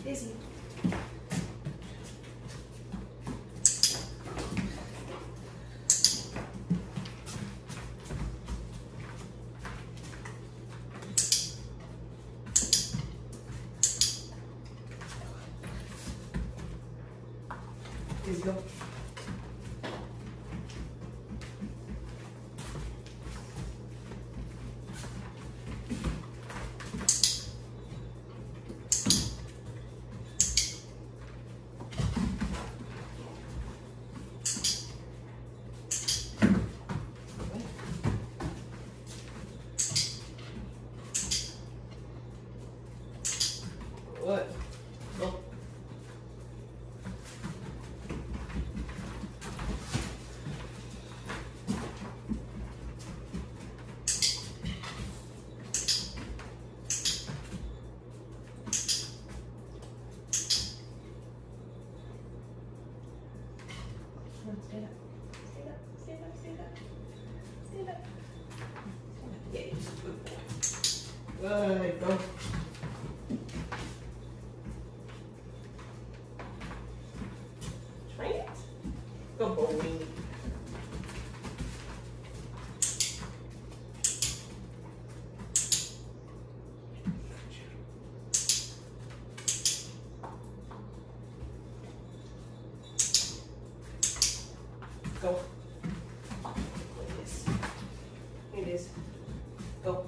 Dizzy. Dizzy, go. What? Go. Stand up. Stand up. Stand up. Stand up. Stand up. Yeah, good boy. Good. Go. Train it. Good boy. Go. It is. It is. Go.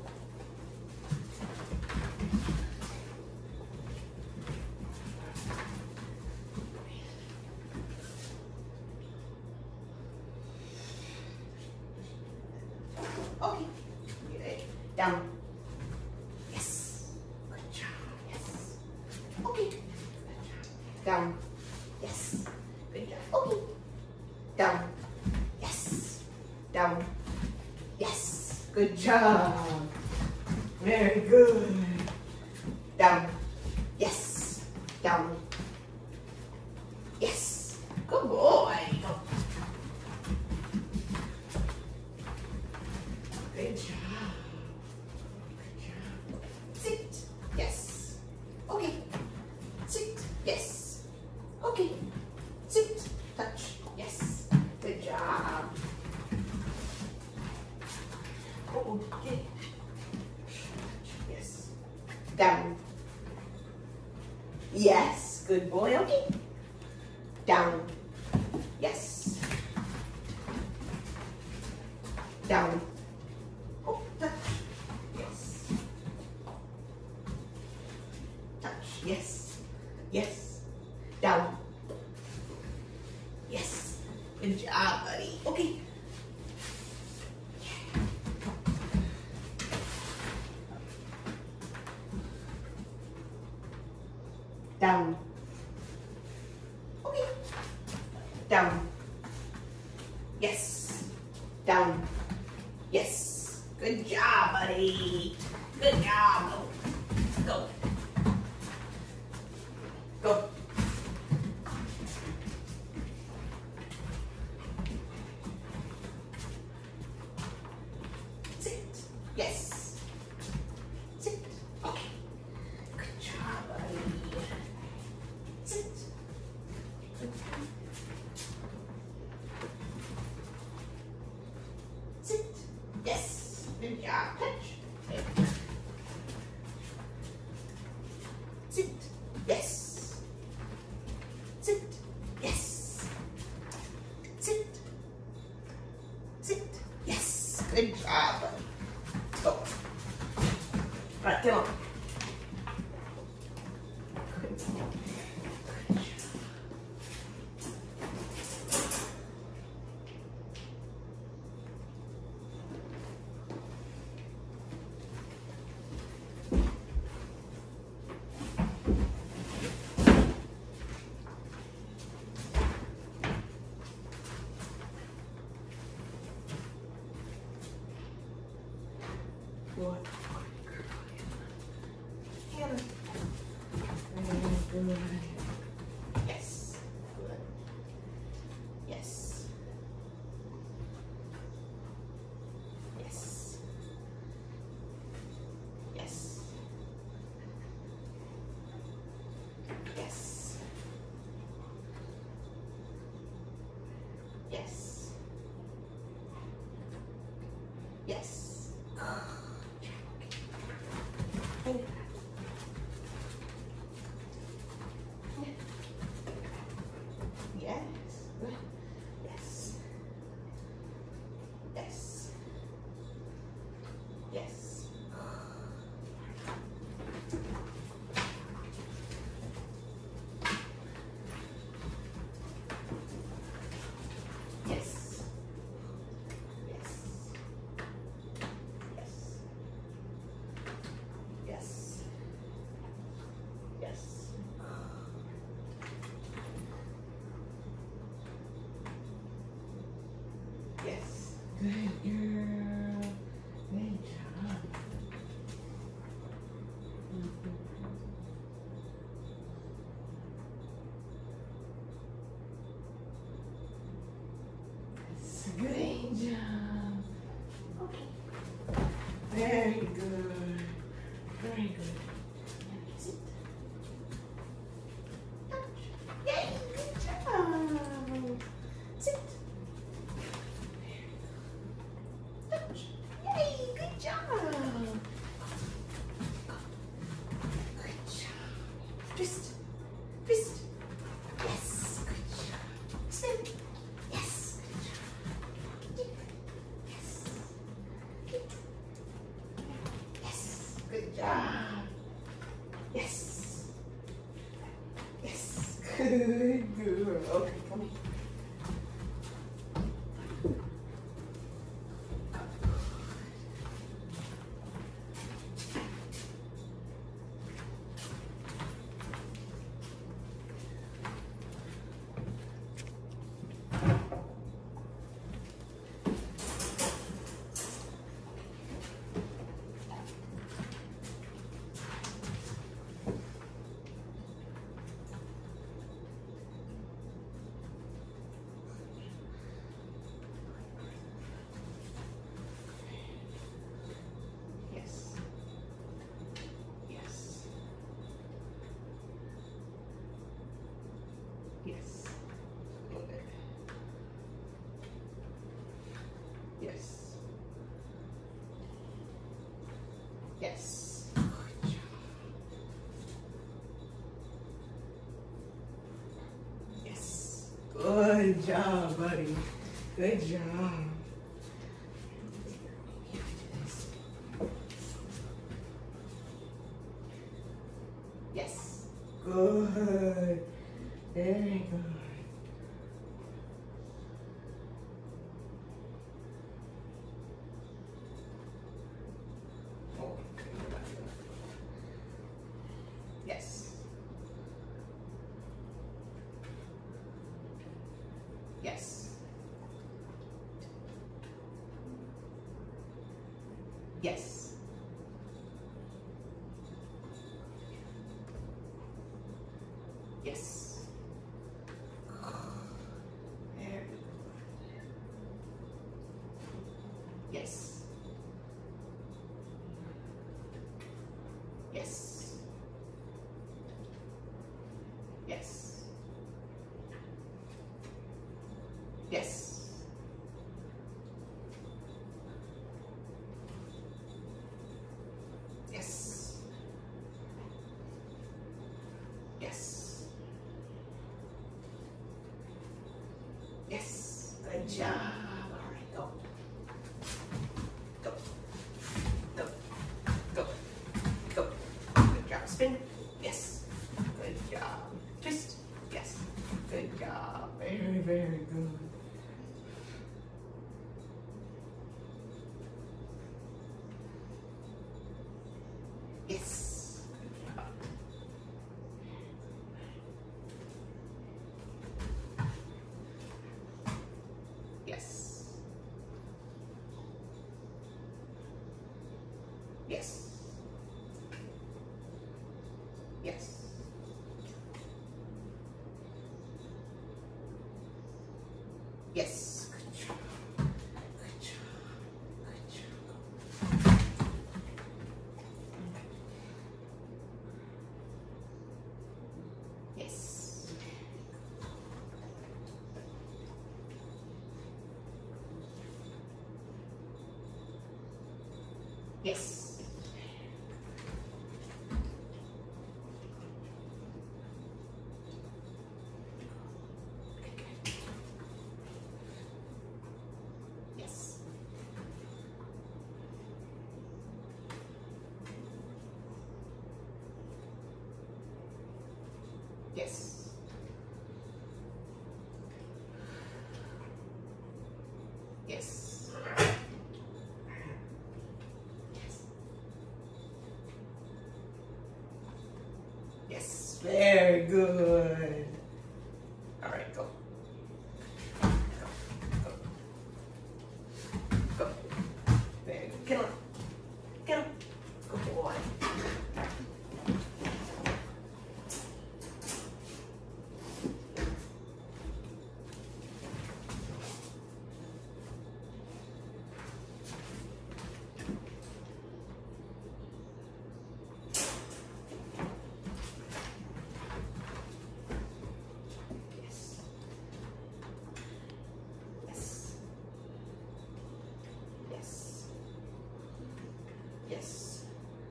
Okay. Good. Down. Yes. Good job. Yes. Okay. Good job. Down. Yes. Good job. Okay. Down. Yes. Down. Yes. Good job. Very good. Down. Yes. Down. Yes. Good boy. Go. Good job. Good job. Sit. Yes. Okay. Sit. Yes. Okay. Sit. Touch. Yes. Good job. Oh, okay. Yes. Down. Yes. Good boy. Okay. Down. Yes. Down. Oh, touch. Yes. Touch. Yes. Yes. Down. Yes. Good job, buddy. Okay. Down. Okay. Down. Yes. Down. Yes. Good job, buddy. Good job. Go. Go. Go. Sit. Yes. Sit. Okay. Good job, buddy. Sit. Good. Sit. Yes. Good job. Touch. Sit. Yes. Sit. Yes. Sit. Sit. Yes. Good job, buddy. Go. All right, come on. Good. Good. Hannah. Good. Yes. Good. Yes. Yes. Yes. Yes. Yes. And yes. Yes. Yes. Yes. Yes. Yes. Yes. Yes. Yes. Good girl. Good job. Yes. Great job. Okay. Very good. Very good. Now kiss it. Touch. Yay, good job. Sit. Touch. Yay, good job. Good job. Twist. Twist. Yes, good job. Spin. Yes, good job. Dip. Yes. Dip. Yes, good job. Yes. Yes, good girl. Okay, come here. Yes. Yes. Yes. Good. Yes. Yes. Good job. Yes. Good job, buddy. Good job. Yes. Good. Very good. Oh, yes. Yes. Yes. Yes. Very good. Yes. Yes. Yes. Yes. Yes. Yes. Yes. Good job. All right, go. Go. Go. Go. Go. Good job. Spin. Yes. Good job. Twist. Yes. Good job. Very, very good. Yes. Good job. Yes. Yes. Yes. Yes. Good job. Good job. Good job. Yes. Yes. Yes. Yes. Yes. Yes. Very good. All right, go. Go. Go. Go. Very good. Get on. Get on. Good boy. Yes.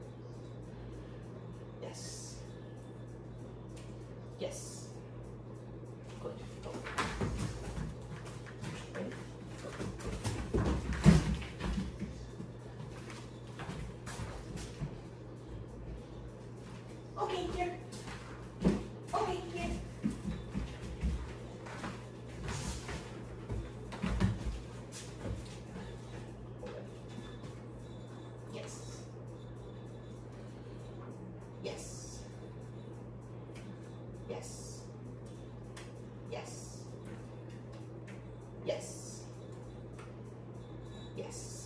Yes. Yes. Good. Go. Ready? Go. Okay, here. Okay, here. Yes. Yes. Yes. Yes. Yes. Yes.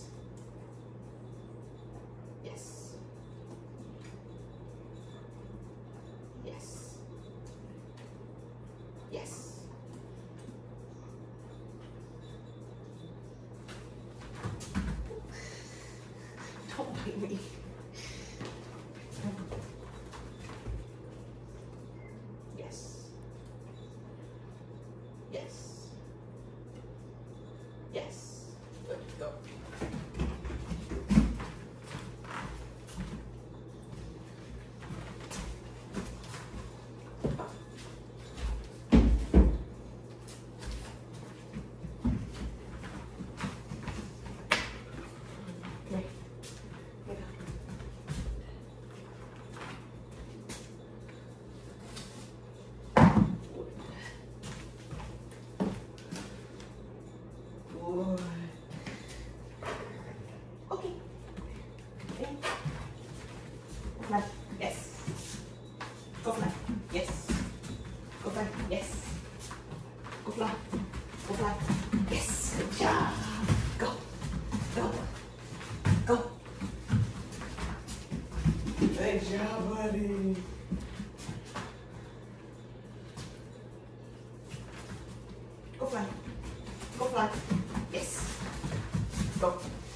Yes. Yes. Yes. Don't bite me. Yes. Yes. Yes. Good. Go. Okay. Get up. Good. Okay. Okay. Fly. Yes. Go fly. Yes. Go fly. Yes. Go fly. Go fly. Yes. Good job. Go. Go. Go. Good job, buddy. Go fly. Go fly. Yes. Go.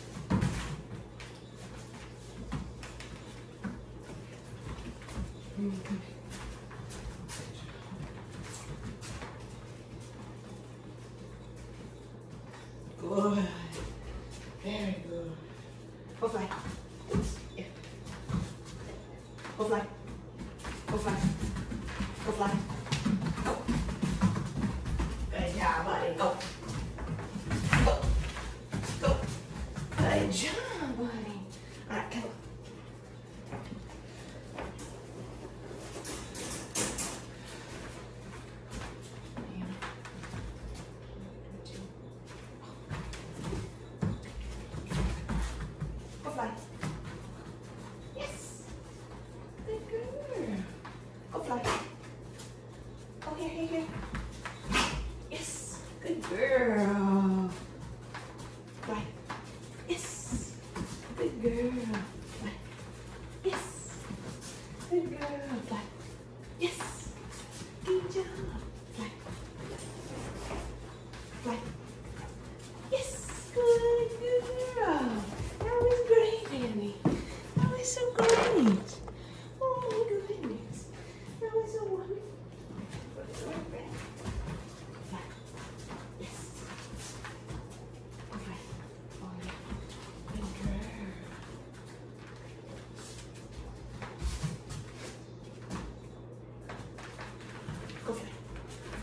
Good. Very good. Go fly. Yeah. Go fly. Go fly. Go fly. Go. Good job, buddy. Go. Go. Go. Good job, buddy. All right, come on. Go fly. Yes. Good girl. Go fly.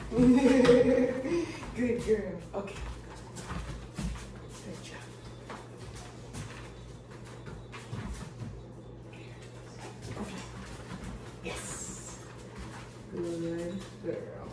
Good girl. Okay. Good job. Okay. Yes. Good girl.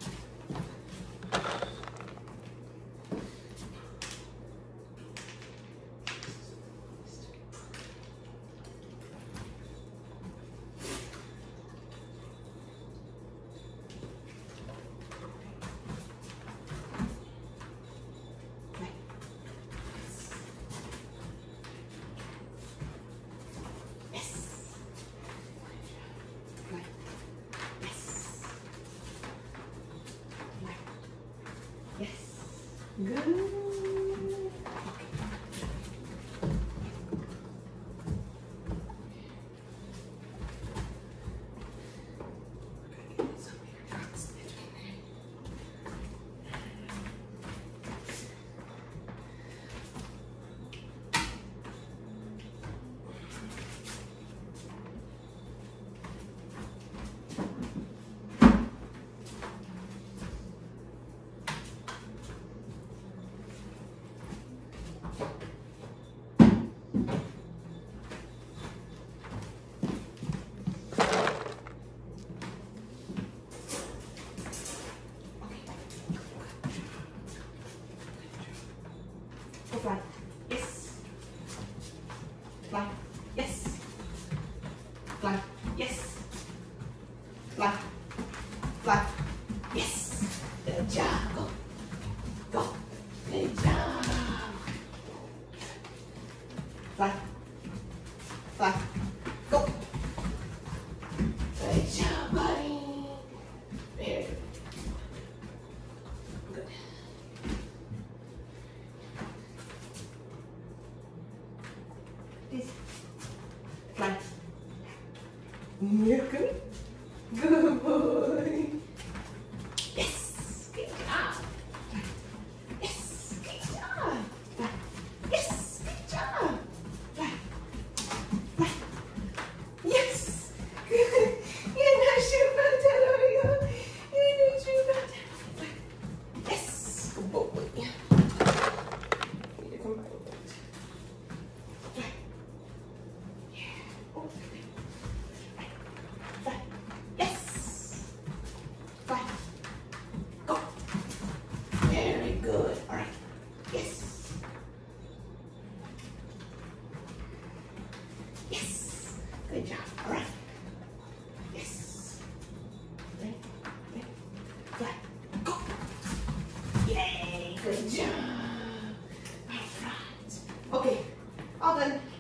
Good. Okay. Fly. Yes. Fly. Yes. Fly. Yes. Fly. Fly. Yes. Good job. Go. Go. Good job. Fly. Fly. Go. Good job, buddy. Very good. Good. This. Fly. You're good. Good boy. Yes. Good job. Yes. Good job. Fly. Yes. Good job. Fly. Fly. Yes. Good. You're not sure about that, are you? You're not sure about that. Fly. Yes. Good boy. Need to combine that. Fly. Yeah. Oh. Fly. Yes. Fly. Go. Very good. All right. Yes. Yes. Good job. All right. Yes. Ready? Ready? Fly. Go. Yay. Good job. All right. Okay. All done.